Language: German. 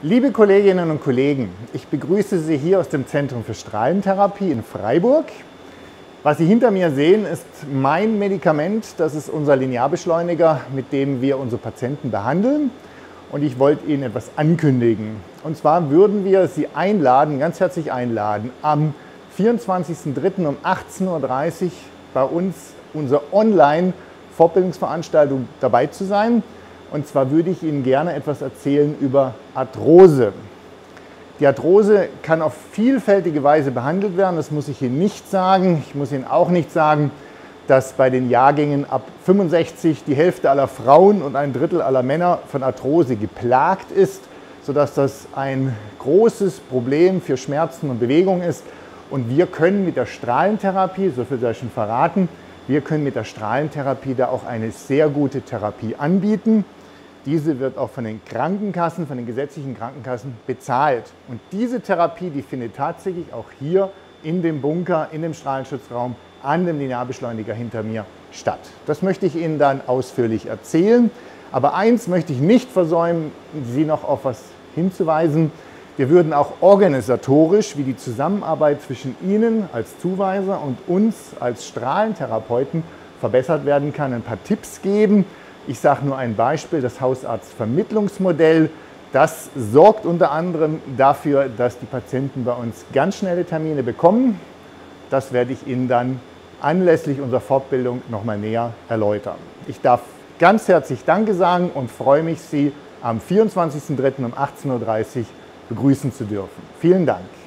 Liebe Kolleginnen und Kollegen, ich begrüße Sie hier aus dem Zentrum für Strahlentherapie in Freiburg. Was Sie hinter mir sehen, ist mein Medikament. Das ist unser Linearbeschleuniger, mit dem wir unsere Patienten behandeln. Und ich wollte Ihnen etwas ankündigen. Und zwar würden wir Sie einladen, ganz herzlich einladen, am 24.03. um 18:30 Uhr bei uns unsere Online-Fortbildungsveranstaltung dabei zu sein. Und zwar würde ich Ihnen gerne etwas erzählen über Arthrose. Die Arthrose kann auf vielfältige Weise behandelt werden, das muss ich Ihnen nicht sagen. Ich muss Ihnen auch nicht sagen, dass bei den Jahrgängen ab 65 die Hälfte aller Frauen und ein Drittel aller Männer von Arthrose geplagt ist, sodass das ein großes Problem für Schmerzen und Bewegung ist. Und wir können mit der Strahlentherapie, so viel soll ich schon verraten, wir können mit der Strahlentherapie da auch eine sehr gute Therapie anbieten. Diese wird auch von den Krankenkassen, von den gesetzlichen Krankenkassen bezahlt. Und diese Therapie, die findet tatsächlich auch hier in dem Bunker, in dem Strahlenschutzraum, an dem Linearbeschleuniger hinter mir statt. Das möchte ich Ihnen dann ausführlich erzählen. Aber eins möchte ich nicht versäumen, Sie noch auf was hinzuweisen. Wir würden auch organisatorisch, wie die Zusammenarbeit zwischen Ihnen als Zuweiser und uns als Strahlentherapeuten verbessert werden kann, ein paar Tipps geben. Ich sage nur ein Beispiel, das Hausarztvermittlungsmodell. Das sorgt unter anderem dafür, dass die Patienten bei uns ganz schnelle Termine bekommen. Das werde ich Ihnen dann anlässlich unserer Fortbildung nochmal näher erläutern. Ich darf ganz herzlich Danke sagen und freue mich, Sie am 24.03. um 18:30 Uhr begrüßen zu dürfen. Vielen Dank.